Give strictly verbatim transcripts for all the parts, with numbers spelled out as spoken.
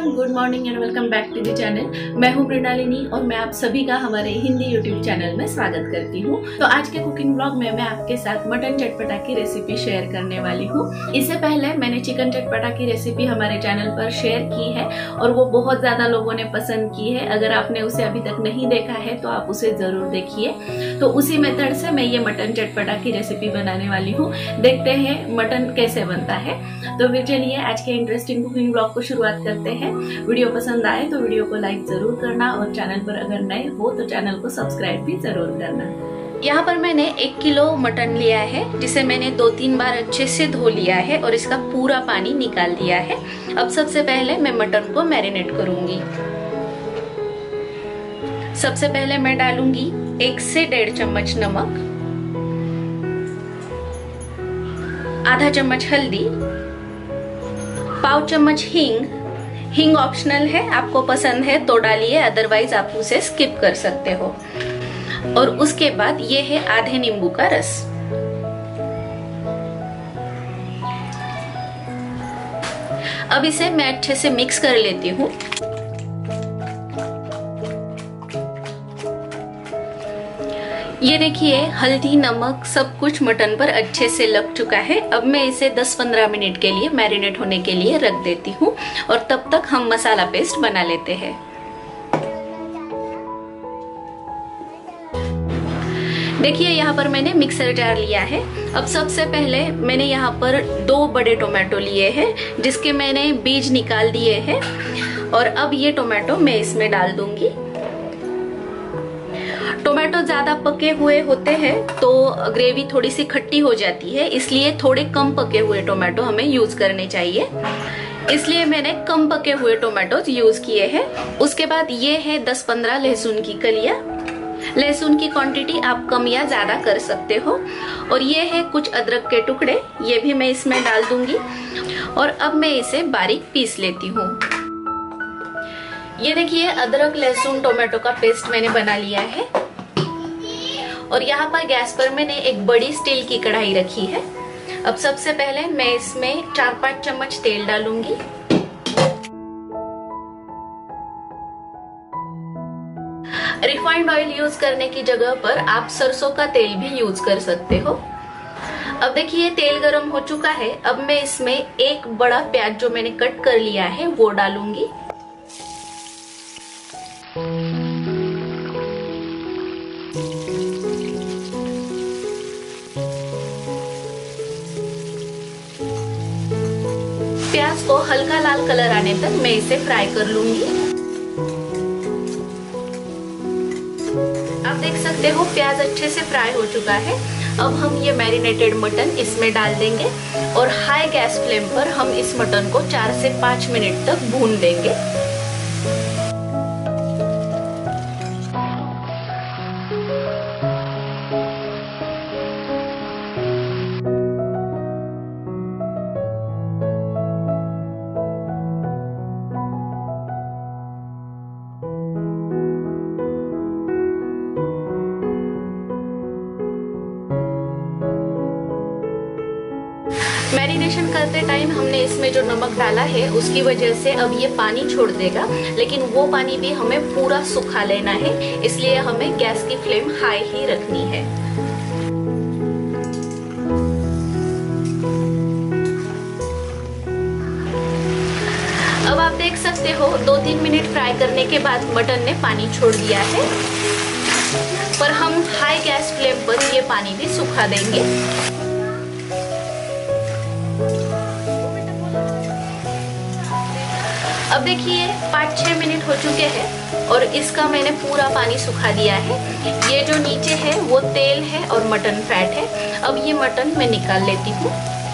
Everyone, good morning and welcome back to the channel. मैं हूं मृणालिनी और मैं आप सभी का हमारे हिंदी यूट्यूब चैनल में स्वागत करती हूं। तो आज के कुकिंग ब्लॉग में मैं आपके साथ मटन चटपटा की रेसिपी शेयर करने वाली हूं। इससे पहले मैंने चिकन चटपटा की रेसिपी हमारे चैनल पर शेयर की है और वो बहुत ज्यादा लोगों ने पसंद की है। अगर आपने उसे अभी तक नहीं देखा है तो आप उसे जरूर देखिए। तो उसी मेथड से मैं ये मटन चटपटा की रेसिपी बनाने वाली हूँ। देखते हैं मटन कैसे बनता है। तो फिर चलिए आज के इंटरेस्टिंग कुकिंग ब्लॉग को शुरुआत करते हैं। वीडियो पसंद आए तो वीडियो को लाइक जरूर करना और चैनल पर अगर नए हो तो चैनल को सब्सक्राइब भी जरूर करना। यहाँ पर मैंने एक किलो मटन लिया है जिसे मैंने दो तीन बार अच्छे से धो लिया है और इसका पूरा पानी निकाल दिया है। अब सबसे पहले मैं मटन को मैरिनेट करूंगी। सबसे पहले मैं डालूंगी एक से डेढ़ चम्मच नमक, आधा चम्मच हल्दी, पाव चम्मच हींग। हींग ऑप्शनल है, आपको पसंद है तो डालिए, अदरवाइज आप उसे स्किप कर सकते हो। और उसके बाद ये है आधे नींबू का रस। अब इसे मैं अच्छे से मिक्स कर लेती हूँ। ये देखिए हल्दी नमक सब कुछ मटन पर अच्छे से लग चुका है। अब मैं इसे दस पंद्रह मिनट के लिए मैरिनेट होने के लिए रख देती हूँ और तब तक हम मसाला पेस्ट बना लेते हैं। देखिए यहाँ पर मैंने मिक्सर जार लिया है। अब सबसे पहले मैंने यहाँ पर दो बड़े टोमेटो लिए हैं जिसके मैंने बीज निकाल दिए हैं और अब ये टोमेटो मैं इसमें डाल दूंगी। टोमेटो ज्यादा पके हुए होते हैं तो ग्रेवी थोड़ी सी खट्टी हो जाती है, इसलिए थोड़े कम पके हुए टोमेटो हमें यूज करने चाहिए। इसलिए मैंने कम पके हुए टोमेटो यूज किए हैं। उसके बाद ये है दस पंद्रह लहसुन की कलियां। लहसुन की क्वांटिटी आप कम या ज्यादा कर सकते हो। और ये है कुछ अदरक के टुकड़े, ये भी मैं इसमें डाल दूंगी। और अब मैं इसे बारीक पीस लेती हूँ। ये देखिए अदरक लहसुन टोमेटो का पेस्ट मैंने बना लिया है। और यहाँ पर गैस पर मैंने एक बड़ी स्टील की कढ़ाई रखी है। अब सबसे पहले मैं इसमें चार पांच चम्मच तेल डालूंगी। रिफाइंड ऑयल यूज करने की जगह पर आप सरसों का तेल भी यूज कर सकते हो। अब देखिए तेल गरम हो चुका है। अब मैं इसमें एक बड़ा प्याज जो मैंने कट कर लिया है वो डालूंगी। प्याज को हल्का लाल कलर आने तक मैं इसे फ्राई कर लूंगी। आप देख सकते हो प्याज अच्छे से फ्राई हो चुका है। अब हम ये मैरिनेटेड मटन इसमें डाल देंगे और हाई गैस फ्लेम पर हम इस मटन को चार से पांच मिनट तक भून देंगे। मैरिनेशन करते टाइम हमने इसमें जो नमक डाला है उसकी वजह से अब ये पानी छोड़ देगा, लेकिन वो पानी भी हमें पूरा सुखा लेना है, इसलिए हमें गैस की फ्लेम हाई ही रखनी है। अब आप देख सकते हो दो तीन मिनट फ्राई करने के बाद मटन ने पानी छोड़ दिया है, पर हम हाई गैस फ्लेम पर ये पानी भी सुखा देंगे। अब देखिए पाँच छह मिनट हो चुके हैं और इसका मैंने पूरा पानी सुखा दिया है। ये जो नीचे है वो तेल है और मटन फैट है। अब ये मटन मैं निकाल लेती हूँ।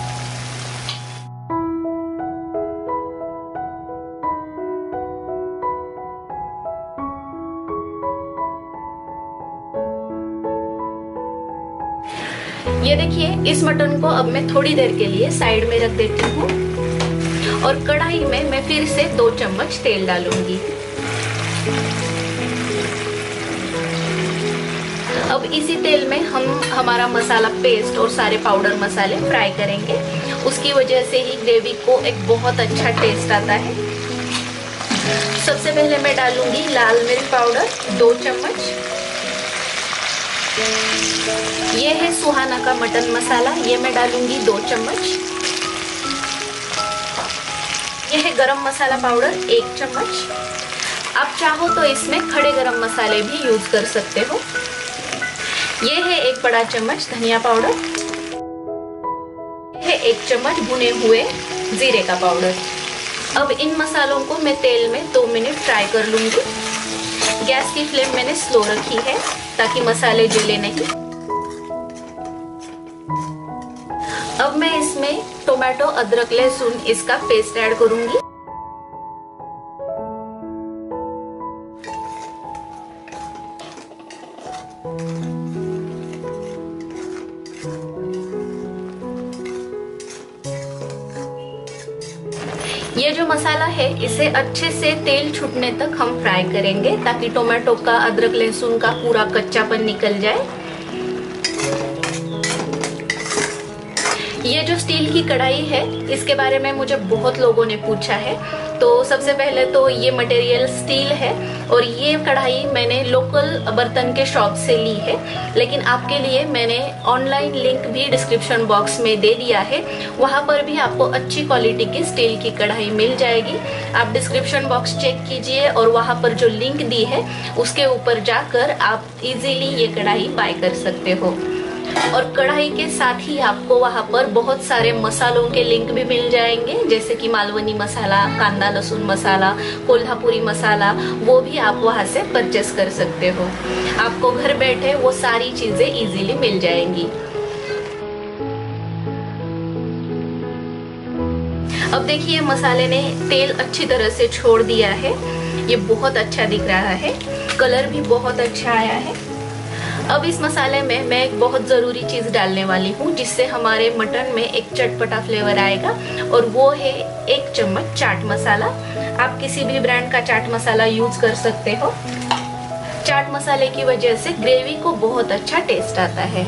ये देखिए इस मटन को अब मैं थोड़ी देर के लिए साइड में रख देती हूँ और कढ़ाई में मैं फिर से दो चम्मच तेल डालूंगी। अब इसी तेल में हम हमारा मसाला पेस्ट और सारे पाउडर मसाले फ्राई करेंगे। उसकी वजह से ही ग्रेवी को एक बहुत अच्छा टेस्ट आता है। सबसे पहले मैं डालूंगी लाल मिर्च पाउडर दो चम्मच। ये है सुहाना का मटन मसाला, ये मैं डालूंगी दो चम्मच। ये है गरम मसाला पाउडर एक चम्मच। आप चाहो तो इसमें खड़े गरम मसाले भी यूज कर सकते हो। ये है एक बड़ा चम्मच धनिया पाउडर। है एक चम्मच भुने हुए जीरे का पाउडर। अब इन मसालों को मैं तेल में दो मिनट फ्राई कर लूंगी। गैस की फ्लेम मैंने स्लो रखी है ताकि मसाले जले नहीं। अब मैं इसमें टोमेटो अदरक लहसुन इसका पेस्ट ऐड करूंगी। ये जो मसाला है इसे अच्छे से तेल छूटने तक हम फ्राई करेंगे ताकि टोमेटो का अदरक लहसुन का पूरा कच्चापन निकल जाए। ये जो स्टील की कढ़ाई है इसके बारे में मुझे बहुत लोगों ने पूछा है। तो सबसे पहले तो ये मटेरियल स्टील है और ये कढ़ाई मैंने लोकल बर्तन के शॉप से ली है, लेकिन आपके लिए मैंने ऑनलाइन लिंक भी डिस्क्रिप्शन बॉक्स में दे दिया है। वहां पर भी आपको अच्छी क्वालिटी की स्टील की कढ़ाई मिल जाएगी। आप डिस्क्रिप्शन बॉक्स चेक कीजिए और वहां पर जो लिंक दी है उसके ऊपर जाकर आप इजीली ये कढ़ाई बाय कर सकते हो। और कढ़ाई के साथ ही आपको वहां पर बहुत सारे मसालों के लिंक भी मिल जाएंगे, जैसे कि मालवनी मसाला, कांदा लहसुन मसाला, कोल्हापुरी मसाला, वो भी आप वहां से परचेस कर सकते हो। आपको घर बैठे वो सारी चीजें इजीली मिल जाएंगी। अब देखिए मसाले ने तेल अच्छी तरह से छोड़ दिया है। ये बहुत अच्छा दिख रहा है, कलर भी बहुत अच्छा आया है। अब इस मसाले में मैं एक बहुत ज़रूरी चीज़ डालने वाली हूँ जिससे हमारे मटन में एक चटपटा फ्लेवर आएगा, और वो है एक चम्मच चाट मसाला। आप किसी भी ब्रांड का चाट मसाला यूज कर सकते हो। चाट मसाले की वजह से ग्रेवी को बहुत अच्छा टेस्ट आता है।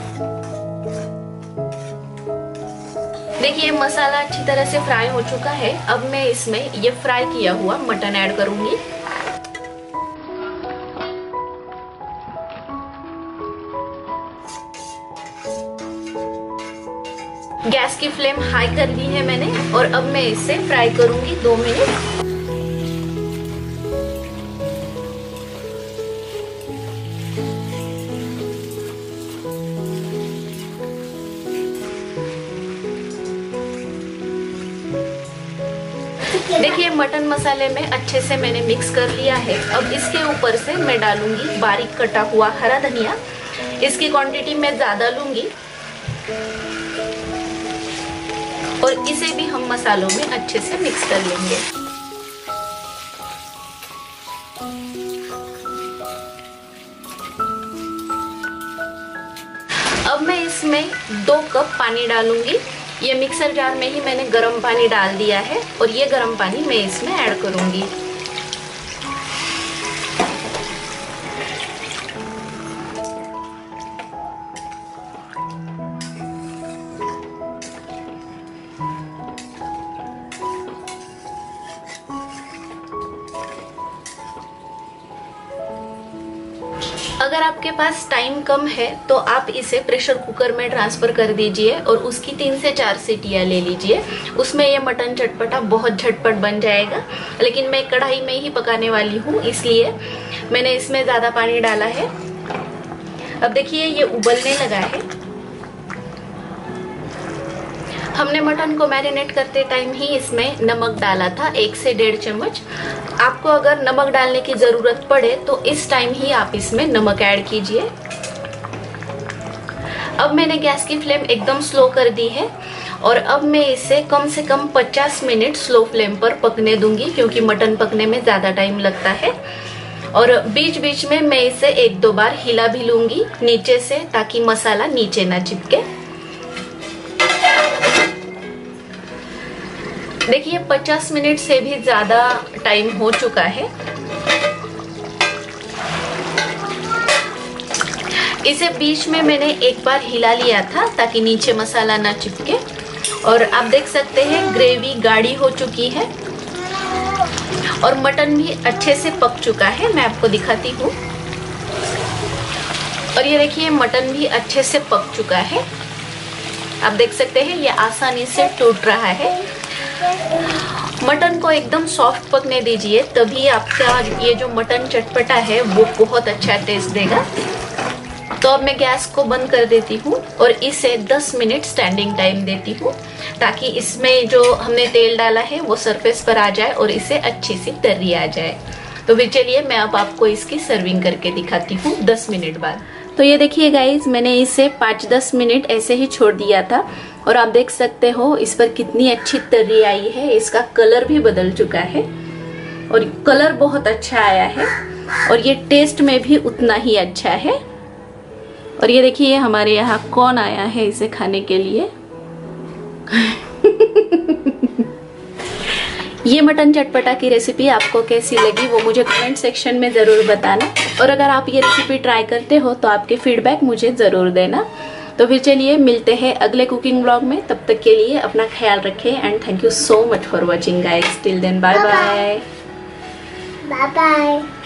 देखिए मसाला अच्छी तरह से फ्राई हो चुका है। अब मैं इसमें ये फ्राई किया हुआ मटन ऐड करूंगी। गैस की फ्लेम हाई कर दी है मैंने और अब मैं इसे फ्राई करूंगी दो मिनट। देखिए मटन मसाले में अच्छे से मैंने मिक्स कर लिया है। अब इसके ऊपर से मैं डालूंगी बारीक कटा हुआ हरा धनिया। इसकी क्वांटिटी मैं ज्यादा लूंगी और इसे भी हम मसालों में अच्छे से मिक्स कर लेंगे। अब मैं इसमें दो कप पानी डालूंगी। ये मिक्सर जार में ही मैंने गर्म पानी डाल दिया है और ये गर्म पानी मैं इसमें ऐड करूंगी। अगर आपके पास टाइम कम है तो आप इसे प्रेशर कुकर में ट्रांसफर कर दीजिए और उसकी तीन से चार सीटियां ले लीजिए। उसमें ये मटन चटपटा बहुत झटपट बन जाएगा, लेकिन मैं कढ़ाई में ही पकाने वाली हूँ इसलिए मैंने इसमें ज्यादा पानी डाला है। अब देखिए ये उबलने लगा है। हमने मटन को मैरिनेट करते टाइम ही इसमें नमक डाला था, एक से डेढ़ चम्मच। आपको अगर नमक डालने की जरूरत पड़े तो इस टाइम ही आप इसमें नमक ऐड कीजिए। अब मैंने गैस की फ्लेम एकदम स्लो कर दी है और अब मैं इसे कम से कम पचास मिनट स्लो फ्लेम पर पकने दूंगी, क्योंकि मटन पकने में ज्यादा टाइम लगता है। और बीच बीच में मैं इसे एक दो बार हिला भी लूंगी नीचे से, ताकि मसाला नीचे ना चिपके। देखिए पचास मिनट से भी ज्यादा टाइम हो चुका है। इसे बीच में मैंने एक बार हिला लिया था ताकि नीचे मसाला ना चिपके, और आप देख सकते हैं ग्रेवी गाढ़ी हो चुकी है। और मटन भी अच्छे से पक चुका है, मैं आपको दिखाती हूँ। और ये देखिए मटन भी अच्छे से पक चुका है, आप देख सकते हैं ये आसानी से टूट रहा है। मटन को एकदम सॉफ्ट पकने दीजिए, तभी आपका ये जो मटन चटपटा है वो बहुत अच्छा टेस्ट देगा। तो अब मैं गैस को बंद कर देती हूँ और इसे दस मिनट स्टैंडिंग टाइम देती हूँ, ताकि इसमें जो हमने तेल डाला है वो सरफेस पर आ जाए और इसे अच्छी सी तर्री आ जाए। तो फिर चलिए मैं अब आपको इसकी सर्विंग करके दिखाती हूँ दस मिनट बाद। तो ये देखिए गाइज, मैंने इसे पाँच दस मिनट ऐसे ही छोड़ दिया था और आप देख सकते हो इस पर कितनी अच्छी तर्री आई है। इसका कलर भी बदल चुका है और कलर बहुत अच्छा आया है और ये टेस्ट में भी उतना ही अच्छा है। और ये देखिए हमारे यहाँ कौन आया है इसे खाने के लिए। ये मटन चटपटा की रेसिपी आपको कैसी लगी वो मुझे कमेंट सेक्शन में ज़रूर बताना, और अगर आप ये रेसिपी ट्राई करते हो तो आपके फीडबैक मुझे ज़रूर देना। तो फिर चलिए मिलते हैं अगले कुकिंग व्लॉग में, तब तक के लिए अपना ख्याल रखें and thank you so much for watching guys. Till then bye bye bye bye.